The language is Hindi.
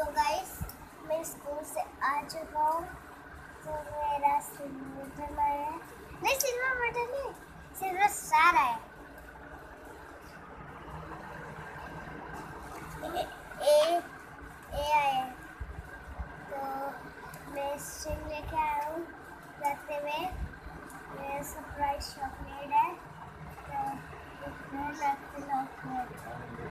तो गाइस मैं स्कूल से आ चुका हूँ। तो मेरा सिलेबस है